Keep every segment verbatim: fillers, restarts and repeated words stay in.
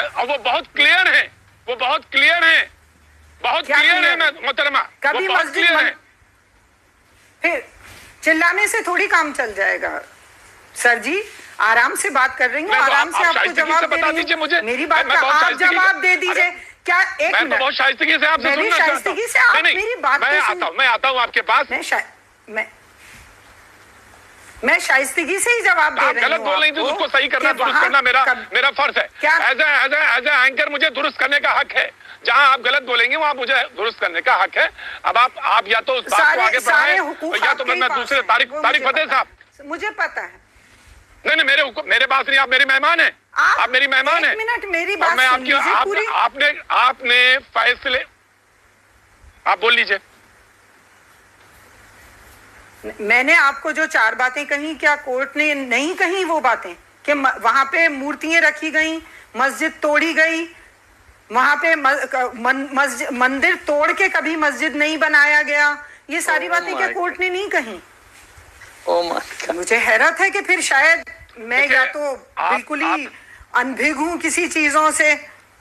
और वो बहुत क्लियर है, वो बहुत क्लियर है, बहुत क्लियर है मोहतरमा, कभी मस्जिद है। फिर चिल्लाने से थोड़ी काम चल जाएगा सर जी, आराम से बात कर रही हूँ, आराम से आपको जवाब दे रही हूँ, मेरी बात का आप जवाब दे दीजिए। क्या एक मैं तो बहुत शाइस्तगी से आपसे सुनना चाहता हूं। से आप मेरी बात मैं आता हूं, मैं आता हूं आपके पास। मैं मैं मैं शाइस्तगी से ही जवाब दे रही हूं। गलत बोल रही थी, उसको सही करना, दुरुस्त करना मेरा मेरा फर्ज है। एज एज एज एंकर मुझे दुरुस्त करने का हक है। जहां आप गलत बोलेंगे वहां मुझे दुरुस्त करने का हक है। अब आप आप या तो उस बात को आगे बढ़ाएं या तो मैं दूसरे तारिक तारिक फतेह साहब, मुझे पता है। नहीं नहीं, मेरे मेरे पास नहीं, आप मेरी मेहमान हैं, आप मेरी मेहमान हैं। मिनट मेरी बात मैं आपकी आपने आपने आपने फैसले आप बोल लीजिए। मैंने आपको जो चार बातें कही, क्या कोर्ट ने नहीं कही वो बातें कि वहां पे मूर्तियां रखी गई, मस्जिद तोड़ी गई, वहां पे मस्जिद मंदिर तोड़ के कभी मस्जिद नहीं बनाया गया, ये सारी oh बातें क्या कोर्ट ने नहीं कही? oh मुझे हैरत है कि फिर शायद मैं या तो बिल्कुल ही अनभिज्ञ हूं किसी चीजों से,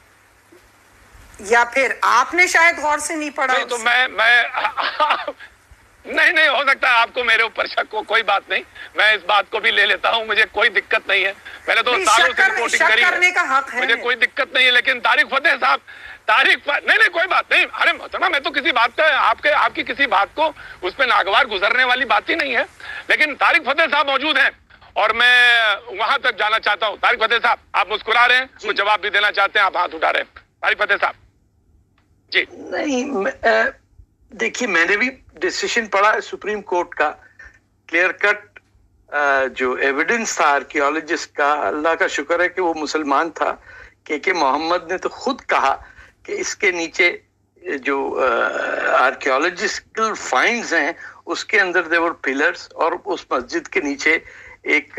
या फिर आपने शायद गौर से नहीं पढ़ा। नहीं, तो मैं मैं नहीं नहीं हो सकता है आपको मेरे ऊपर शक हो, कोई बात नहीं, मैं इस बात को भी ले लेता हूं, मुझे कोई दिक्कत नहीं है। मैंने तो सालों से रिपोर्टिंग करी है, मुझे कोई दिक्कत नहीं है। लेकिन तारिक फतेह साहब, तारिक नहीं नहीं कोई बात नहीं, अरे मोहतरमा मैं तो किसी बात का आपके आपकी किसी बात को उस पर नागवार गुजरने वाली बात ही नहीं है। लेकिन तारिक फतेह साहब मौजूद हैं और मैं वहां तक जाना चाहता हूँ। तारिक फतेह साहब, आप मुस्कुरा रहे हैं, कुछ जवाब भी देना चाहते हैं, आप हाथ उठा रहे हैं। तारिक फतेह साहब जी। नहीं, देखिए मैंने भी डिसीजन पढ़ा सुप्रीम कोर्ट का, क्लियर कट जो एविडेंस था आर्कियोलॉजिस्ट का, अल्लाह का शुक्र है कि वो मुसलमान था, के के मोहम्मद ने तो खुद कहा कि इसके नीचे जो आर्कियोलॉजिकल फाइंड्स हैं उसके अंदर देवर पिलर्स, और उस मस्जिद के नीचे एक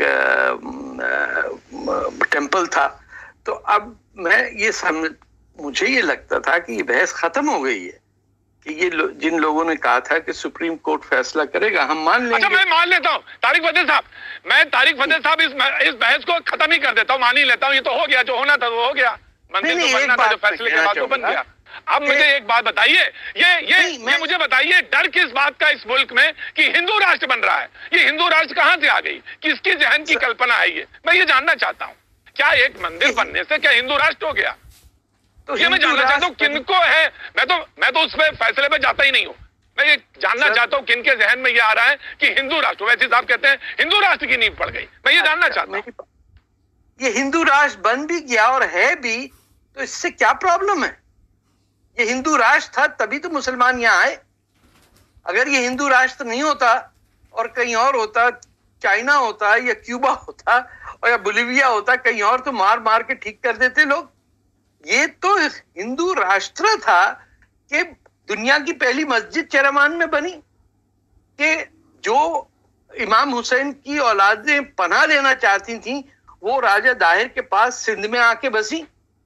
टेम्पल था। तो अब मैं ये समझ मुझे ये लगता था कि ये बहस खत्म हो गई है कि ये लो, जिन लोगों ने कहा था कि सुप्रीम कोर्ट फैसला करेगा हम मान लेंगे। अच्छा, मैं मान लेता हूँ तारिक फतेह साहब, मैं तारिक फतेह साहब इस इस बहस को खत्म ही कर देता हूँ, मान ही लेता हूँ, ये तो हो गया, जो होना था वो हो गया, मंदिर तो बनना था, जो फैसले के बाद तो बन गया। अब मुझे एक बात बताइए, ये ये ये मुझे बताइए, डर किस बात का इस मुल्क में कि हिंदू राष्ट्र बन रहा है? ये हिंदू राष्ट्र कहाँ से आ गई, किसकी जहन की कल्पना है ये, मैं ये जानना चाहता हूँ। क्या एक मंदिर बनने से क्या हिंदू राष्ट्र हो गया? तो ये मैं जानना चाहता हूँ किनको है, मैं तो मैं तो उस पे फैसले पे जाता ही नहीं हूँ। मैं ये जानना चाहता हूँ किनके जहन में ये आ रहा है कि हिंदू राष्ट्र, वैसे साहब कहते हैं हिंदू राष्ट्र की नींव पड़ गई, मैं ये जानना चाहता हूँ। ये हिंदू राष्ट्र बन भी गया और है भी, तो इससे क्या प्रॉब्लम है? ये हिंदू राष्ट्र था तभी तो मुसलमान यहाँ आए। अगर ये हिंदू राष्ट्र नहीं होता और कहीं और होता, चाइना होता या क्यूबा होता और या बोलिविया होता, कहीं और, तो मार मार के ठीक कर देते लोग। ये तो हिंदू राष्ट्र था कि दुनिया की पहली मस्जिद चेरामान में बनी, कि जो इमाम हुसैन की औलादें पनाह लेना चाहती थी वो राजा दाहिर के पास सिंध में आके बसी।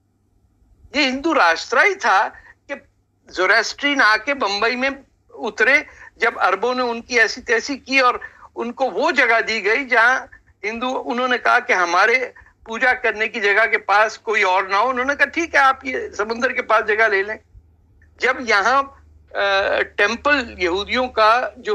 ये हिंदू राष्ट्र ही था कि ज़ोरास्ट्रीन आके बंबई में उतरे जब अरबों ने उनकी ऐसी तैसी की और उनको वो जगह दी गई जहां हिंदू, उन्होंने कहा कि हमारे पूजा करने की जगह के पास कोई और ना हो। उन्होंने कहा ठीक है, आप ये समुद्र के पास जगह ले लें। जब यहाँ टेम्पल यहूदियों का जो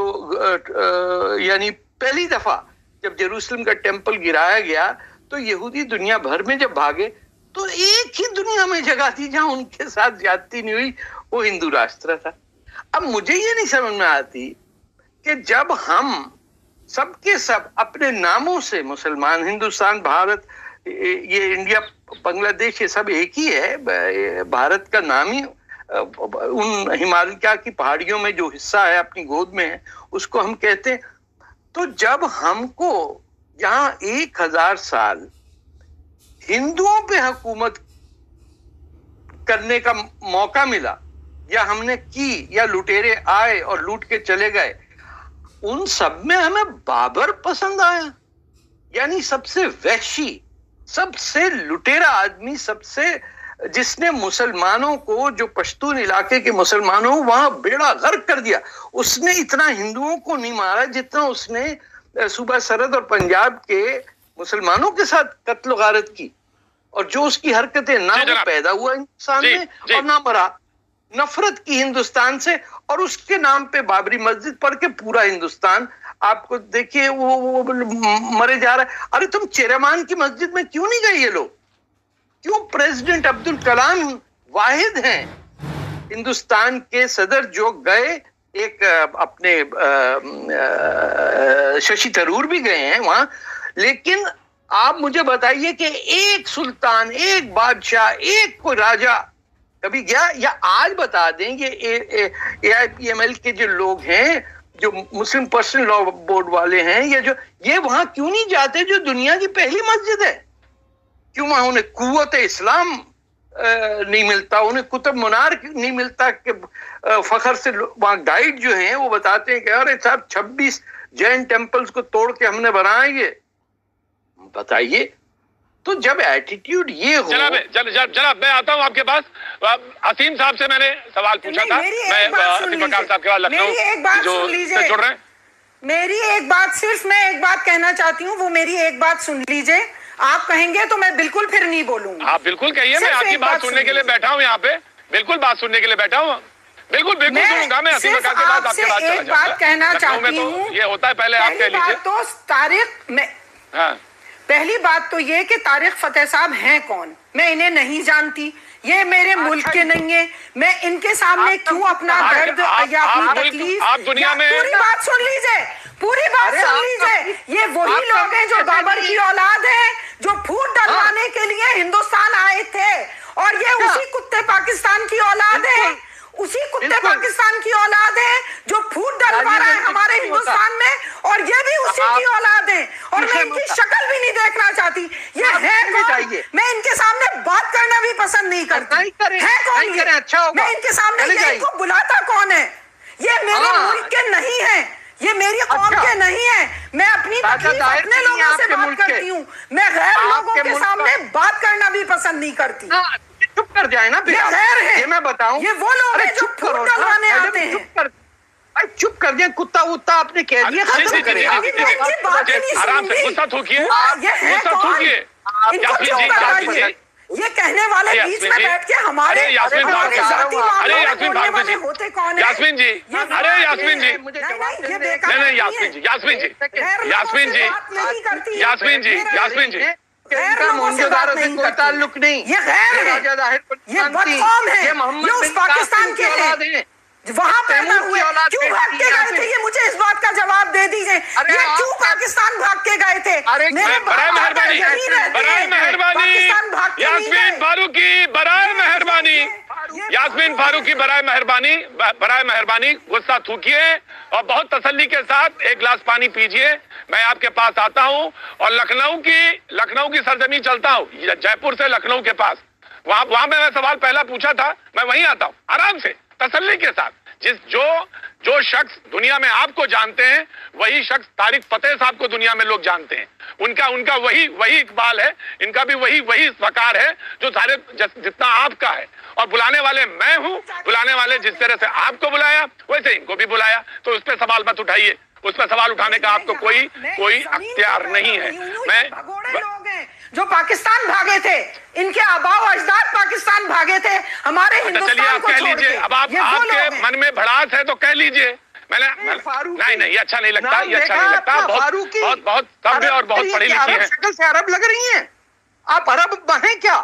यानी पहली दफा जब जेरूसलम का टेम्पल गिराया गया तो यहूदी दुनिया भर में जब भागे तो एक ही दुनिया में जगह थी जहां उनके साथ ज्यादती नहीं हुई, वो हिंदू राष्ट्र था। अब मुझे ये नहीं समझ में आती कि जब हम सबके सब अपने नामों से मुसलमान, हिंदुस्तान, भारत, ये इंडिया, बांग्लादेश, ये सब एक ही है। भारत का नाम ही उन हिमालय की पहाड़ियों में जो हिस्सा है अपनी गोद में है उसको हम कहते हैं। तो जब हमको यहाँ एक हजार साल हिंदुओं पे हुकूमत करने का मौका मिला या हमने की, या लुटेरे आए और लूट के चले गए, उन सब में हमें बाबर पसंद आया। यानी सबसे वहशी, सबसे लुटेरा आदमी, सबसे जिसने मुसलमानों को, जो पश्तून इलाके के मुसलमानों, वहां बेड़ा गर्क कर दिया। उसने इतना हिंदुओं को नहीं मारा जितना उसने सूबा सरहद और पंजाब के मुसलमानों के साथ कत्ल गारत की। और जो उसकी हरकतें ना वो पैदा हुआ हिंदुस्तान में और ना मरा, नफरत की हिंदुस्तान से, और उसके नाम पे बाबरी मस्जिद पढ़ के पूरा हिंदुस्तान आपको देखिए वो, वो, वो मरे जा रहा है। अरे तुम चेरेमान की मस्जिद में क्यों नहीं गए ये लोग? क्यों? प्रेसिडेंट अब्दुल कलाम वाहिद हैं हिंदुस्तान के सदर जो गए, एक अपने शशि थरूर भी गए हैं वहां, लेकिन आप मुझे बताइए कि एक सुल्तान, एक बादशाह, एक कोई राजा कभी गया? या आज बता दें ये A I P M L के जो लोग हैं, जो मुस्लिम पर्सनल लॉ बोर्ड वाले हैं, ये जो ये वहां क्यों नहीं जाते जो दुनिया की पहली मस्जिद है? क्यों वहां उन्हें कुव्वत इस्लाम नहीं मिलता, उन्हें कुतुब मुनार नहीं मिलता कि फखर से वहां गाइड जो हैं वो बताते हैं कि अरे साहब छब्बीस जैन टेम्पल्स को तोड़ के हमने बनाया ये? बताइए। तो जब एटीट्यूड ये हो, जनाब जनाब जनाब मैं आता हूं आपके पास। असीम साहब से मैंने सवाल पूछा था, मैं असीम बकार साहब के बाद लखनऊ जो जुड़ रहे हैं। मेरी एक बात, सिर्फ मैं एक बात कहना चाहती हूँ, वो मेरी एक बात सुन लीजिए। आप कहेंगे तो मैं बिल्कुल फिर नहीं बोलूंगा। आप बिल्कुल कहिए, मैं आपकी बात सुनने के लिए बैठा हूँ यहाँ पे, बिल्कुल बात सुनने के लिए बैठा हूँ, बिल्कुल बिल्कुल सुनूंगा मैं। असीम बकार के बाद आपके बात चला एक बात कहना चाहती हूँ, ये होता है, पहले आप कह लीजिए। तो तारिक में हाँ पहली बात तो ये कि तारिक फतेह साहब हैं कौन? मैं इन्हें नहीं जानती, ये मेरे मुल्क के नहीं है, मैं इनके सामने क्यों अपना दर्द या अपनी तकलीफ, आप दुनिया में पूरी बात सुन लीजिए, पूरी बात सुन लीजिए। ये वही लोग हैं जो बाबर की औलाद है, जो फूट डलवाने के लिए हिंदुस्तान आए थे, और ये उसी कुत्ते पाकिस्तान की औलाद है, उसी कुत्ते पाकिस्तान की औलाद है जो फूट डलवा रहा है हमारे हिंदुस्तान में, और ये भी उसी की औलाद है, और मैं इनकी शक्ल भी नहीं देखना चाहती। ये है कौन? मैं इनके सामने बात करना भी पसंद नहीं करती। है कौन ये? अच्छा मैं इनके सामने इनको बुलाता कौन है? ये मेरे मुल्क के नहीं है, ये मेरी कौम के नहीं है। मैं अपनी तकलीफ अपने लोगों से बात करती हूँ, मैं गैर लोगों के सामने बात करना भी पसंद नहीं करती। चुप कर जाए ना, ये गैर है, ये मैं बताऊं, ये वो लोग हैं जो फूट डलवाने आते हैं। चुप कर, अरे चुप कर दिया, कुत्ता उत्ता आपने कह दिया, खत्म करें। आराम से गुस्सा थूकिए, गुस्सा थूकिए। ये कहने वाले बीच में बैठ के हमारे यास्मीन जाति अरे यास्मीन मामलों में होते कौन है? यास्मीन जी, अरे यास्मीन जी, नहीं नहीं यास्मीन जी, यास्मीन जी, यास्मीन जी, यास्मीन जी, यास्मीन जी, इनका मौजूदारों से कोई ताल्लुक नहीं। ये गैर है, ये बदकौम है, ये उस पाकिस्तान के हैं, वहां पैदा हुए। क्यों भाग के गए थे? ये मुझे इस बात का जवाब दे दीजिए, ये क्यों पाकिस्तान भाग के गए थे? बराए मेहरबानी, बराए मेहरबानी, यास्मीन फारूकी, बराए मेहरबानी, यास्मीन फारूकी, बराए मेहरबानी, बराए मेहरबानी गुस्सा थूकिए और बहुत तसल्ली के साथ एक गिलास पानी पीजिए। मैं आपके पास आता हूं और लखनऊ की लखनऊ की सरजमी चलता हूं, जयपुर से लखनऊ के पास, वहां वहां मैं सवाल पहला पूछा था, मैं वहीं आता हूं आराम से तसल्ली के साथ। जिस जो जो शख्स दुनिया में आपको जानते हैं, वही शख्स तारिक फतेह साहब को दुनिया में लोग जानते हैं। उनका उनका वही वही इकबाल है, इनका भी वही वही वकार है जो सारे जितना आपका है। और बुलाने वाले मैं हूं, बुलाने वाले जिस तरह से आपको बुलाया वैसे इनको भी बुलाया, तो उस पर सवाल मत उठाइए, उस पर सवाल उठाने का आपको कोई कोई अख्तियार नहीं है। मैं लोग हैं जो पाकिस्तान भागे थे, इनके आबाओ अजदाद पाकिस्तान भागे थे हमारे हिंदुस्तान को छोड़ के। अब आप आपके मन में भड़ास है तो कह लीजिए। मैंने नहीं नहीं ये अच्छा नहीं लगता, ये अच्छा नहीं लगता। बहुत बहुत बहुत सभ्य और बहुत पढ़ी लिखी है। शक्ल से अरब लग रही हैं आप, अरब हैं क्या?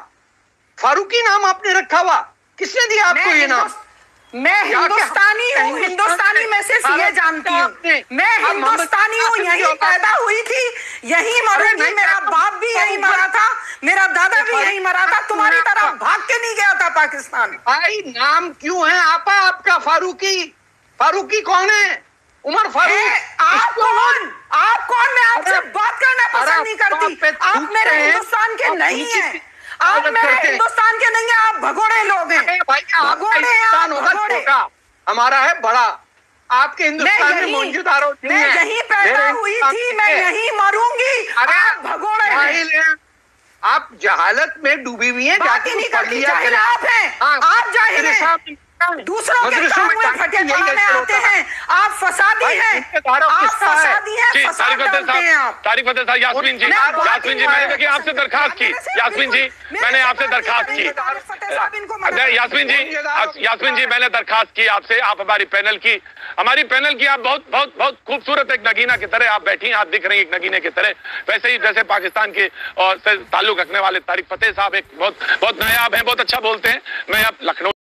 फारूकी नाम आपने रखा हुआ, किसने दिया आपको ये नाम? मैं हिंदुस्तानी हूँ, हिंदुस्तानी में सिर्फ ये जानती हूँ, मैं हिंदुस्तानी हूँ, यहीं पैदा हुई थी, यहीं मरूंगी। मेरा बाप भी यहीं मरा था, मेरा दादा भी यहीं मरा था, तुम्हारी तरह भाग के नहीं गया था पाकिस्तान। भाई नाम क्यों है आपा आपका फारूकी? फारूकी कौन है? उमर फारूक। आप कौन? आप कौन? मैं आपसे बात करना पसंद नहीं करती। आप मेरे हिंदुस्तान के नहीं है, आप मेरे हिंदुस्तान के नहीं है, आप भगोड़े लोग हैं। भगोड़े हिंदुस्तान होगा छोटा, हमारा है बड़ा। आपके हिंदुस्तान में मौजूदारों मैं यहीं पैदा हुई थी, मैं यहीं मरूंगी। आप भगोड़े हैं, आप जहालत में डूबी हुई हैं। जाके नहीं करती, जाहिल आप हैं, आप जाहिल हैं। दूसरों के काम में फटे पड़ाने आते हैं। आप फसादी हैं, आप फसादी हैं, जी फसाद तारिक फतेह डालते हैं साहब, आप। तारिक फतेह साहब, यास्मीन जी, यास्मीन जी, मैंने देखिए आपसे दरखास्त की, यास्मीन जी, मैंने आपसे दरखास्त की, यास्मीन जी, यास्मीन जी, मैंने दरखास्त की आपसे, आप हमारी पैनल की, हमारी पैनल की आप बहुत बहुत बहुत खूबसूरत एक नगीना की तरह आप बैठी हैं, आप दिख रही हैं एक नगीने की तरह। वैसे ही जैसे पाकिस्तान के और से ताल्लुक रखने वाले तारिक फतेह साहब एक बहुत बहुत नायाब हैं, बहुत अच्छा बोलते हैं। मैं अब लखनऊ